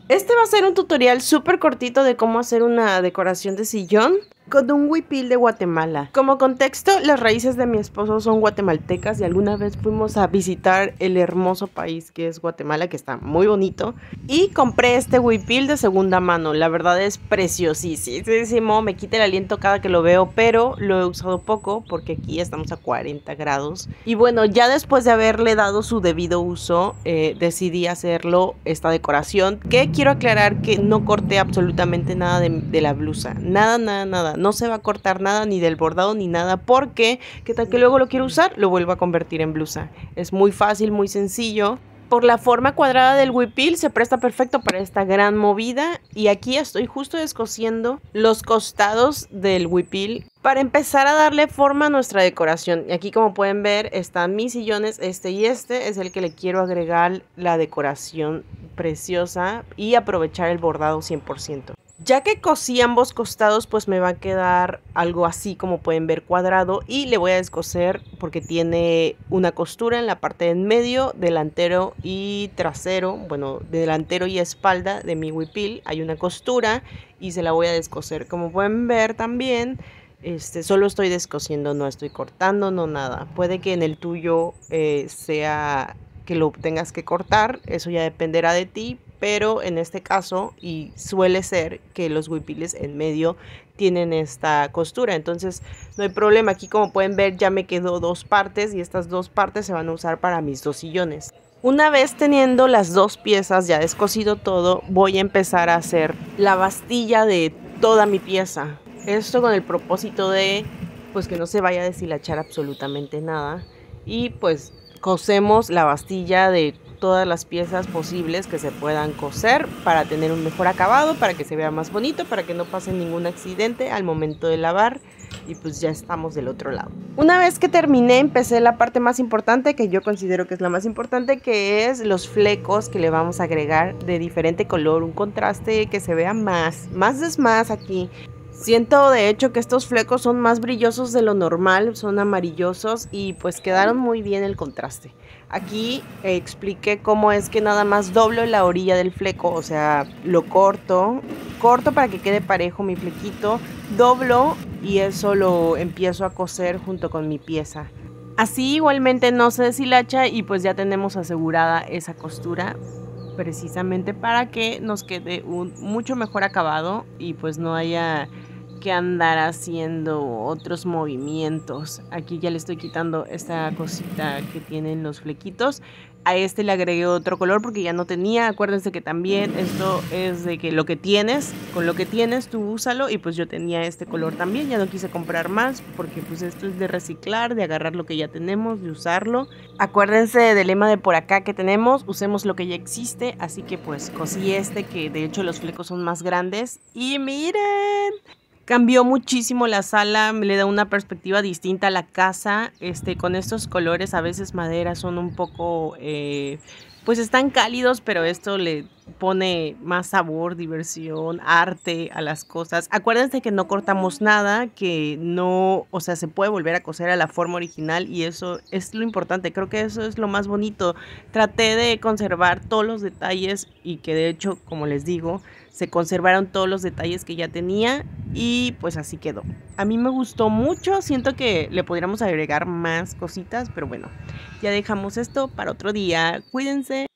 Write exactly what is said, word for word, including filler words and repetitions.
Este va a ser un tutorial súper cortito de cómo hacer una decoración de sillón con un huipil de Guatemala. Como contexto, las raíces de mi esposo son guatemaltecas y alguna vez fuimos a visitar el hermoso país que es Guatemala, que está muy bonito. Y compré este huipil de segunda mano. La verdad es preciosísimo, me quita el aliento cada que lo veo, pero lo he usado poco porque aquí estamos a cuarenta grados. Y bueno, ya después de haberle dado su debido uso, eh, decidí hacerlo esta decoración, que quiero aclarar que no corté absolutamente nada de, de la blusa. Nada, nada, nada. No se va a cortar nada ni del bordado ni nada porque, ¿qué tal que luego lo quiero usar? Lo vuelvo a convertir en blusa. Es muy fácil, muy sencillo. Por la forma cuadrada del huipil se presta perfecto para esta gran movida. Y aquí estoy justo descosiendo los costados del huipil para empezar a darle forma a nuestra decoración. Y aquí, como pueden ver, están mis sillones, este y este es el que le quiero agregar la decoración preciosa y aprovechar el bordado cien por ciento. Ya que cosí ambos costados, pues me va a quedar algo así, como pueden ver, cuadrado, y le voy a descoser porque tiene una costura en la parte de en medio, delantero y trasero, bueno, delantero y espalda de mi huipil hay una costura y se la voy a descoser. Como pueden ver también, este, solo estoy descosiendo, no estoy cortando, no nada. Puede que en el tuyo eh, sea que lo tengas que cortar, eso ya dependerá de ti. Pero en este caso, y suele ser que los huipiles en medio tienen esta costura, entonces no hay problema. Aquí, como pueden ver, ya me quedó dos partes y estas dos partes se van a usar para mis dos sillones. Una vez teniendo las dos piezas ya descosido todo, voy a empezar a hacer la bastilla de toda mi pieza. Esto con el propósito de pues que no se vaya a deshilachar absolutamente nada. Y pues cosemos la bastilla de todas las piezas posibles que se puedan coser para tener un mejor acabado, para que se vea más bonito, para que no pase ningún accidente al momento de lavar. Y pues ya estamos del otro lado. Una vez que terminé, empecé la parte más importante, que yo considero que es la más importante, que es los flecos que le vamos a agregar de diferente color, un contraste que se vea más, más es más aquí. Siento de hecho que estos flecos son más brillosos de lo normal, son amarillosos y pues quedaron muy bien el contraste. Aquí eh, expliqué cómo es que nada más doblo la orilla del fleco, o sea, lo corto, corto para que quede parejo mi flequito, doblo y eso lo empiezo a coser junto con mi pieza. Así igualmente no se deshilacha y pues ya tenemos asegurada esa costura, precisamente para que nos quede un mucho mejor acabado y pues no haya que andar haciendo otros movimientos. Aquí ya le estoy quitando esta cosita que tienen los flequitos. A este le agregué otro color porque ya no tenía. Acuérdense que también esto es de que lo que tienes, con lo que tienes tú úsalo, y pues yo tenía este color también, ya no quise comprar más porque pues esto es de reciclar, de agarrar lo que ya tenemos, de usarlo. Acuérdense del lema de por acá que tenemos, usemos lo que ya existe, así que pues cosí este que de hecho los flecos son más grandes y miren, cambió muchísimo la sala, le da una perspectiva distinta a la casa. Este, con estos colores, a veces madera, son un poco, eh, pues están cálidos, pero esto le pone más sabor, diversión, arte a las cosas. Acuérdense que no cortamos nada, que no, o sea, se puede volver a coser a la forma original y eso es lo importante. Creo que eso es lo más bonito. Traté de conservar todos los detalles y que de hecho, como les digo, se conservaron todos los detalles que ya tenía y pues así quedó. A mí me gustó mucho, siento que le podríamos agregar más cositas, pero bueno, ya dejamos esto para otro día. Cuídense.